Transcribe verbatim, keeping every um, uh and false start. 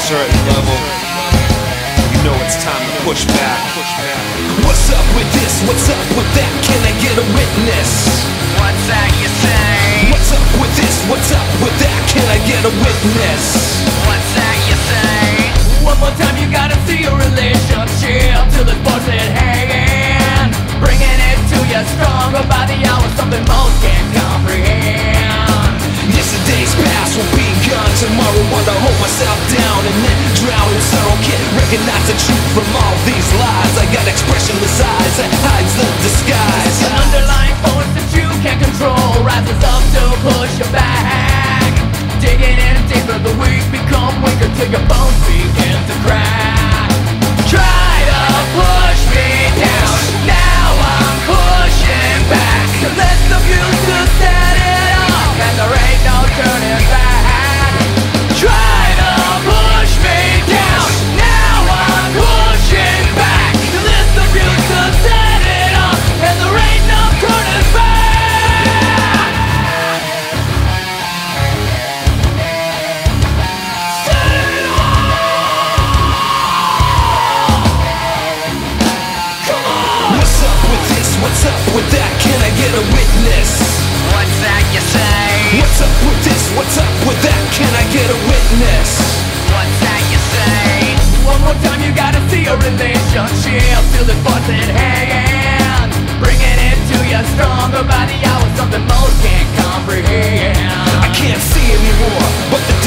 certain level, you know it's time to push back. What's up with this? What's up with that? Can I get a witness? What's that you say? What's up with this? What's up with that? Can I get a witness? What's that you say? One more time, you gotta see your relationship till it's busted hanging, bringing it to you stronger by the hour, something most can't comprehend. Yesterday's past will be gone tomorrow. Wanna hold myself down and then drown in sorrow. Can't recognize the truth from all these lies. I got expressionless eyes that hides the disguise. An underlying force that you can't control rises up to push you back, digging in deeper. The weak become weaker till your bones begin to crack. Try to push me down, now I'm pushing back. To let the view to set it off, and there ain't no turning back. Try to push me down, now I'm pushing back. To let the view to set it off, and there ain't no turning back. What's up with that? Can I get a witness? What's that you say? What's up with this? What's up with that? Can I get a witness? What's that you say? One more time, you gotta see a relationship till it's busted hanging, bringing it to you stronger by the hour, something most can't comprehend. I can't see anymore, but the